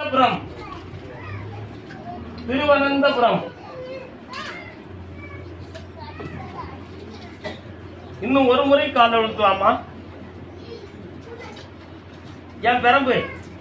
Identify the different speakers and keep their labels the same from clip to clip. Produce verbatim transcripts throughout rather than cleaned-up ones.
Speaker 1: திருவனந்தபுரம் திருவனந்தபுரம். இன்னும் ஒரு முறை கால விழுத்துவாமா. என் பெரம்பு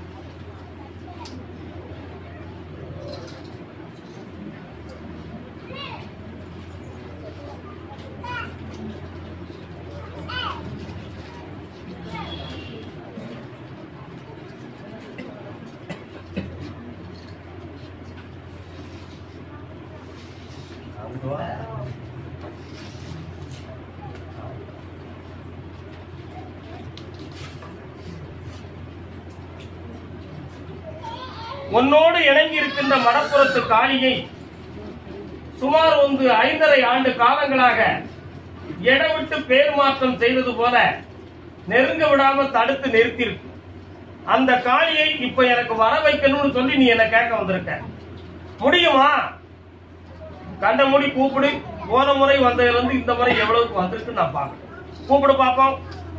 Speaker 1: உன்னோடு இணங்கி இருக்கின்ற மடப்புறத்து காளியை சுமார் ஒன்று ஐந்தரை ஆண்டு காலங்களாக இடவிட்டு பேர் மாற்றம் செய்தது போல நெருங்க விடாம தடுத்து நிறுத்திருக்கு. அந்த காளியை இப்ப எனக்கு வர வைக்கணும்னு சொல்லி நீ என்ன கேட்க வந்திருக்க. முடியுமா? கண்ட முடி கூப்பிடு. போன முறை வந்ததுல இருந்து இந்த முறை எவ்வளவுக்கு வந்திருக்கு நான் பாக்கிறேன். கூப்பிடு பாப்போம்.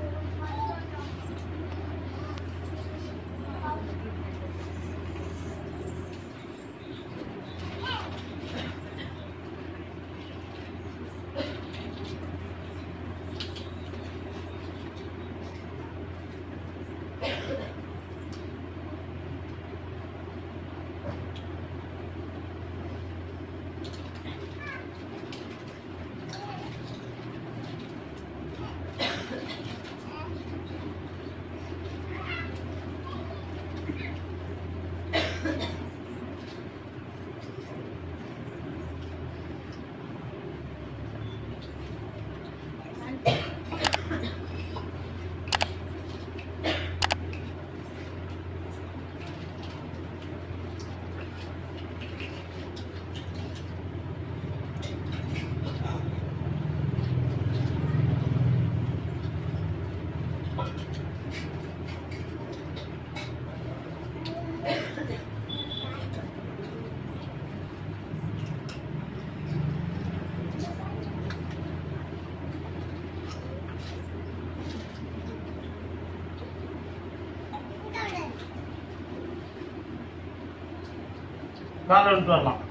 Speaker 1: கால விட்டு வரலாம்.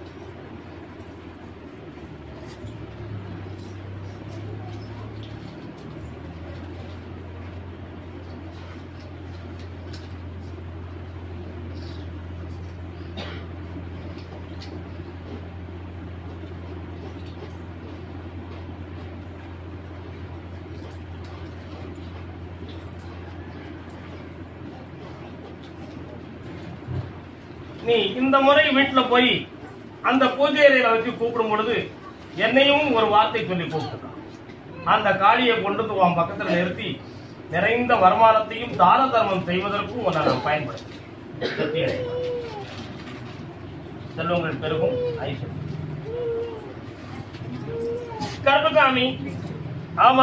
Speaker 1: நீ இந்த முறை வீட்டுல போய் அந்த பூஜை அறையில வச்சு கூப்பிடும் பொழுது என்னையும் ஒரு வார்த்தை சொல்லி கூப்பிட்டு அந்த காளியை கொண்டு வந்து உன் பக்கத்துல நிறுத்தி நிறைந்த வருமானத்தையும் தான தர்மம் செய்வதற்கும் உன்னை நான் பயன்படுத்தி செல்வங்கள் பெருகும். ஐஸ்வர்யம். கருப்புசாமி, ஆமா,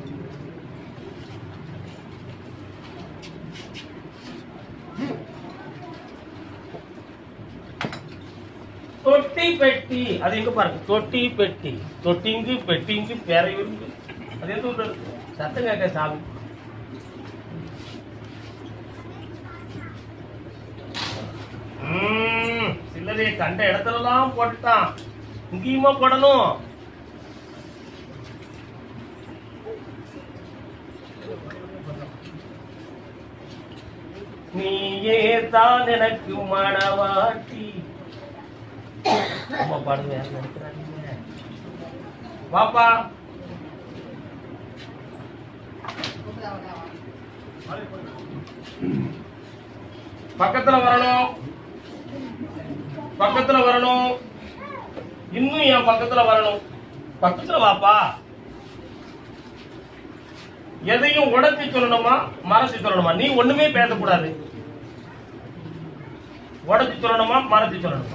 Speaker 1: தொட்டி பெட்டி அது எங்க பாருங்க. தொட்டி பெட்டி தொட்டிங்கு பெட்டிங்கு பேரை விருந்து அது எந்த சத்தம் கேட்க சாமி. உம் சில்லறையை கண்ட இடத்துலலாம் போட்டுட்டான். இங்கேயுமா போடணும். நீயே தான் எனக்கு மணவாட்டி. பாடுங்க வாப்பா. பக்கத்துல வரணும், பக்கத்துல வரணும், இன்னும் என் பக்கத்துல வரணும். பக்கத்துல வாப்பா. எதையும் உடச்சி சொல்லணுமா மறைச்சு சொல்லணுமா? நீ ஒண்ணுமே பேசக்கூடாது. உடச்சி சொல்லணுமா மறைச்சு சொல்லணுமா?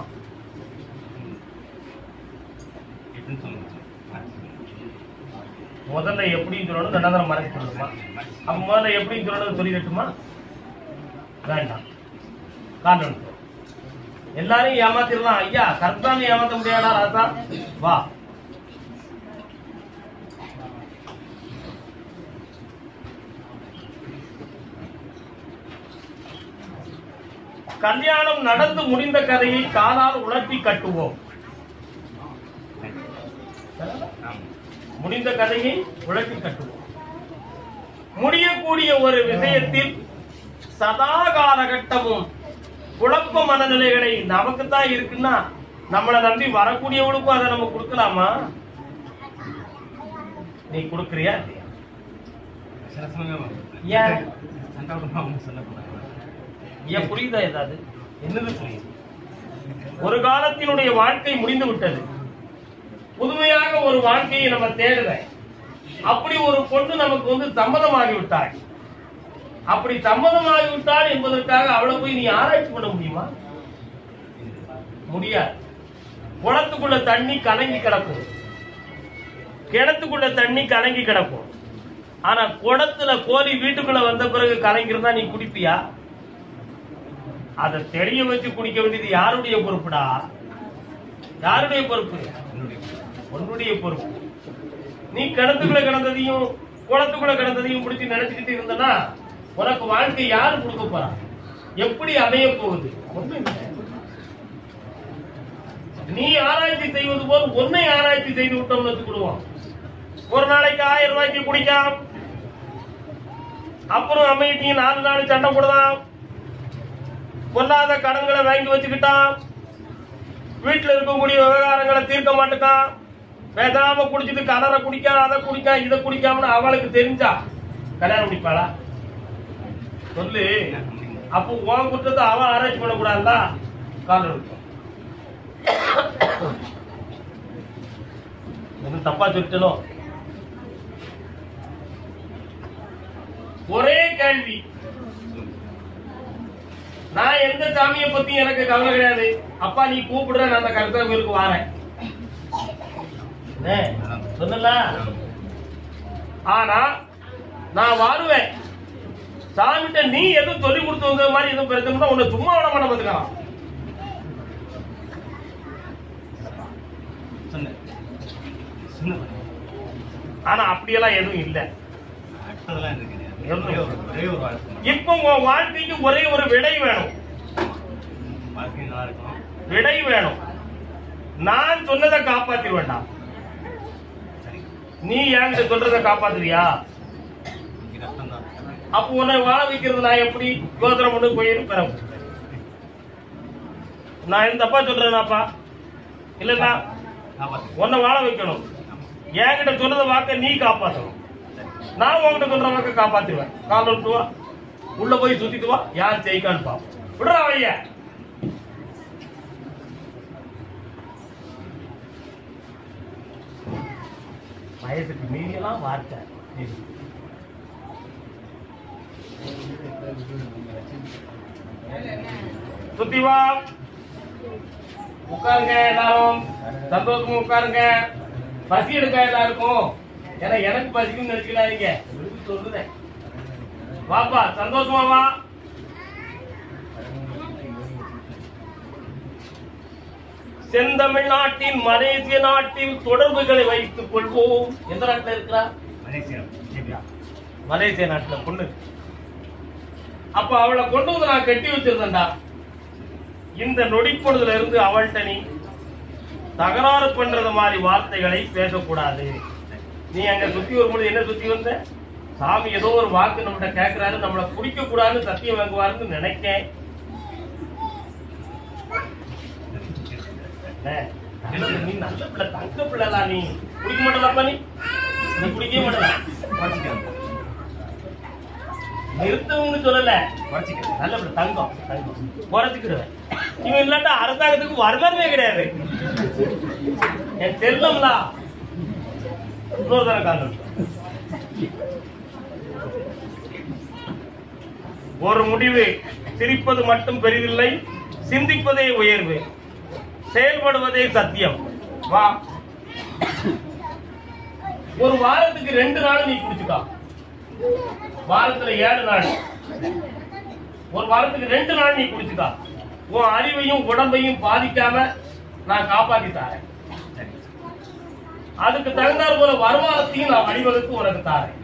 Speaker 1: முதல்ல எப்படின்னு சொல்லணும், ரெண்டாவது மறைச்சு சொல்லணுமா? அப்ப முதல்ல எப்படின்னு சொல்லணும் சொல்லிடட்டுமா? வேண்டாம். காரணம் எல்லாரையும் ஏமாத்திடலாம். ஐயா கர்த்தானி ஏமாத்த முடியாதா ராசா? வா. கல்யாணம் நடந்து முடிந்த கதையை காலால் உலர்த்தி கட்டுவோம். முடிந்த கதையை உலர்த்தி கட்டுவோம். முடியக்கூடிய ஒரு விஷயத்தில் சதா காலகட்டமும் குழப்ப மனநிலைகளை நமக்கு தான் இருக்குன்னா நம்மளை நம்பி வரக்கூடியவளுக்கும் அதை நம்ம கொடுக்கலாமா? நீ கொடுக்கறியா? ஏன் புரியுதா? ஏதாவது என்னது புரியுது? ஒரு காலத்தினுடைய வாழ்க்கை முடிந்து விட்டது. புதுமையாக ஒரு வாழ்க்கையை நம்ம தேடுறேன். அப்படி ஒரு பொண்ணு நமக்கு வந்து சம்மதமாகிவிட்டாள். அப்படி சம்மதமாகிவிட்டாள் என்பதற்காக அவளை போய் நீ ஆராய்ச்சி பண்ண முடியுமா? முடியாது. குளத்துக்குள்ள தண்ணி கலங்கி கிடக்கும், கிணத்துக்குள்ள தண்ணி கலங்கி கிடக்கும். ஆனா குடத்துல கோழி வீட்டுக்குள்ள வந்த பிறகு கலங்கிருந்தா நீ குடிப்பியா? அதை தெரிய வச்சு குடிக்க வேண்டியது யாருடைய பொறுப்புடா? யாருடைய பொறுப்பு? உன்னுடைய பொறுப்பு. நீ கிணத்துக்குள்ள கிடந்ததையும் குளத்துக்குள்ள கிடந்ததையும் பிடிச்சி நினைச்சுக்கிட்டு இருந்தனா உனக்கு வாழ்க்கை யாரு கொடுக்க போறா? எப்படி அமைய போகுது? ஒண்ணு இல்லை. நீ ஆராய்ச்சி செய்வது போல் உன்னை ஆராய்ச்சி செய்து விட்டோம்னு வச்சுக்கிடுவோம். ஒரு நாளைக்கு ஆயிரம் ரூபாய்க்கு குடிக்காம அப்புறம் அமையிட்டீங்க நாலு நாள் சண்டை போடுதான், பொல்லாத கடன்களை வாங்கி வச்சுக்கிட்டான், வீட்டுல இருக்கக்கூடிய விவகாரங்களை தீர்க்க மாட்டுக்கான், பேசாம குடிச்சிட்டு கலரை குடிக்க அதை குடிக்க இதை குடிக்காமனு அவளுக்கு தெரிஞ்சா கல்யாணம் முடிப்பாளா? சொல்லு. அப்போ உன் குற்றத்தை அவன் ஆராய்ச்சி பண்ணக்கூடாதுல்ல? காலம் இருக்கும். தப்பா சொல்லிட்டனும். ஒரே கேள்வி. நான் எந்த சாமியை பத்தி எனக்கு கவலை கிடையாது. அப்பா நீ கூப்பிடுற நான் அந்த கருத்தர் கோயிலுக்கு வாரேன் சொன்னல. ஆனா நான் வாருவேன். சாமிட்ட நீ எதுவும் சொல்லி கொடுத்து மாதிரி எதுவும் பிரச்சனை உன்னை சும்மா விட மாட்ட பாத்துக்கலாம். ஆனா அப்படியெல்லாம் எதுவும் இல்ல. இப்ப உன் வாழ்க்கைக்கு ஒரே ஒரு விடை வேணும். விடை வேணும். நான் சொன்னதை காப்பாத்தி வேண்டாம். நீ என்கிட்ட சொல்றதை காப்பாத்துறியா? அப்ப உன்னை வாழ வைக்கிறது நான் எப்படி யோசனை பண்ணி போயிருப்பேன்? நான் எந்த தப்பா சொல்றேனாப்பா? இல்லன்னா உன்னை வாழ வைக்கணும். என்கிட்ட சொன்னத வாக்க நீ காப்பாற்றணும். நான் உங்ககிட்ட சொல்ற வாக்க காப்பாத்துவேன். கால் விட்டு வா, உள்ள போய் சுத்திட்டு வா, யார் ஜெயிக்கான்னு பாப்போம். விடுறா வைய. வயசுக்கு மீறியெல்லாம் வார்த்தை. சுத்தி வா, உட்காருங்க. எல்லாரும் சந்தோஷமா உட்காருங்க. பசி எடுக்க எல்லாருக்கும். ஏன்னா எனக்கு பசிக்கும் நினைச்சுக்காதீங்க. சொல்லுறேன். வாப்பா சந்தோஷமா வா. செந்தமிழ்நாட்டின் மலேசிய நாட்டில் தொடர்புகளை வைத்துக் கொள்வோம். எந்த நாட்டில் இருக்கிறா? மலேசிய நாட்டுல பொண்ணு. அப்ப அவளை கொண்டு வந்து நான் கட்டி வச்சிருந்தேன்டா. இந்த நொடிப்பொழுதுல இருந்து அவள்கிட்ட நீ தகராறு பண்றது மாதிரி வார்த்தைகளை பேசக்கூடாது. நீ அங்க சுத்தி வரும்போது என்ன சுத்தி வந்த? சாமி ஏதோ ஒரு வாக்கு நம்மகிட்ட கேட்கிறாரு, நம்மளை குடிக்க கூடாதுன்னு சத்தியம் வாங்குவாருன்னு நினைக்கேன். நீ நல்ல பிள்ளை, தங்க பிள்ளைலாம். நீ குடிக்க மாட்டலாப்பா? நீ நீ குடிக்கவே மாட்டலாம். நிறுத்தவங்க சொல்லல, நல்ல பிள்ளை, தங்கம் தங்கம் குறைச்சிக்கிடுவேன். இவன் இல்லாட்டா அரசாங்கத்துக்கு வரலாமே கிடையாது. என் செல்லம்லா இன்னொரு தர காலம். ஒரு முடிவு. சிரிப்பது மட்டும் பெரிதில்லை, சிந்திப்பதே உயர்வு, செயல்படுவதே சத்தியம். வா. ஒரு வாரத்துக்கு ரெண்டு நாள் நீ குடிச்சுக்கா. வாரத்துல ஏழு நாள். ஒரு வாரத்துக்கு ரெண்டு நாள் நீ குடிச்சுக்கா. உன் அறிவையும் உடம்பையும் பாதிக்காம நான் காப்பாத்தி தாரேன். அதுக்கு தகுந்தார் போல வருமானத்தையும் நான் வழிவகுத்து உனக்கு தாரேன்.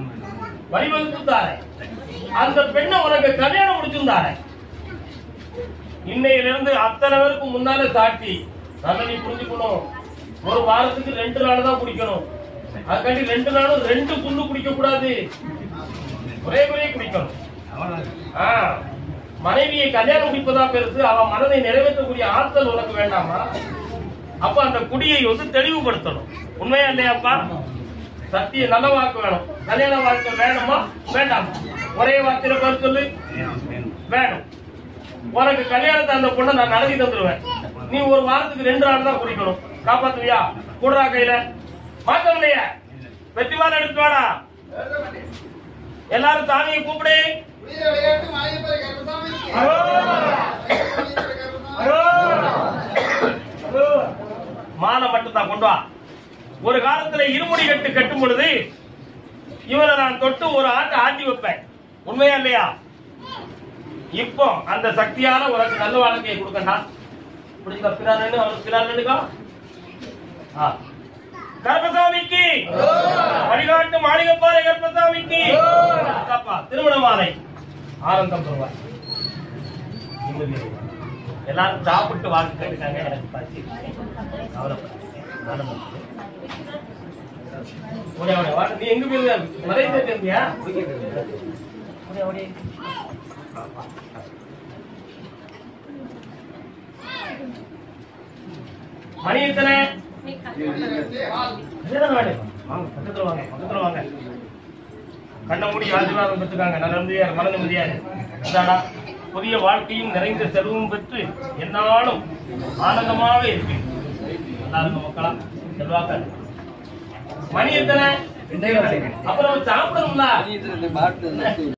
Speaker 1: வழிவகுத்து தாரேன். அந்த பெண்ணை உனக்கு கல்யாணம் முடிச்சும் தாரேன். இன்னையிலிருந்து அத்தனை பேருக்கு முன்னால சாட்சி. நல்லா நீ புரிஞ்சுக்கணும். ஒரு வாரத்துக்கு ரெண்டு நாள் தான் குடிக்கணும். அதுக்காண்டி ரெண்டு நாளும் ரெண்டு புல்லு குடிக்க கூடாது, ஒரே முறையே குடிக்கணும். மனைவியை கல்யாணம் குடிப்பதா பெருசு, அவன் மனதை நிறைவேற்றக்கூடிய ஆற்றல் உனக்கு வேண்டாமா? அப்ப அந்த குடியை வந்து தெளிவுபடுத்தணும். உண்மையா இல்லையாப்பா? சத்திய நல்ல வாக்கு வேணும். கல்யாண வாழ்க்கை வேணுமா வேண்டாமா? ஒரே வார்த்தையில பேர் சொல்லு. வேணும். உனக்கு கல்யாணத்தை அந்த பொண்ணை நான் நடத்தி தந்துருவேன். நீ ஒரு வாரத்துக்கு ரெண்டு நாள் தான் குடிக்கணும். காப்பாத்துவியா? கூடுறா கையில மாற்றம் இல்லையா? வெற்றிமாறு எடுத்து வாடா. எல்லாரும் சாமியை கூப்பிடு. மாலை மட்டும் தான் கொண்டு வா. ஒரு காலத்துல இருமுடி கட்டு கட்டும் பொழுது இவரை நான் தொட்டு ஒரு ஆட்டை ஆட்டி வைப்பேன். உண்மையா இல்லையா? இப்போ அந்த சக்தியான உனக்கு நல்ல வாழ்க்கையை கொடுக்கண்டா. பிடிச்சா பிறானு அவனுக்கு பிறானுக்கா கருப்பசாமிக்கு வழிகாட்டு மாளிகைப்பாறை கருப்பசாமிக்கு திருமண மாலை ஆனந்தம் பெறுவார். எல்லாரும் சாப்பிட்டு வாக்கு கேட்டுக்காங்க. எனக்கு பசி நீ எங்க போயிருந்த மலையில இருந்தியா? மணி எத்தனை? பக்கத்துல வாங்க, பக்கத்துல வாங்க. கண்ண மூடி ஆசீர்வாதம் பெற்றுக்காங்க. நல்ல நிம்மதியாரு, மன நிம்மதியாரு. புதிய வாழ்க்கையும் நிறைந்த செல்வமும் பெற்று என்னாலும் ஆனந்தமாக இருக்கு. நல்லா இருக்கும் மக்களா. செல்வாக்க மணி எத்தனை? அப்புறம் சாப்பிடணும்ல.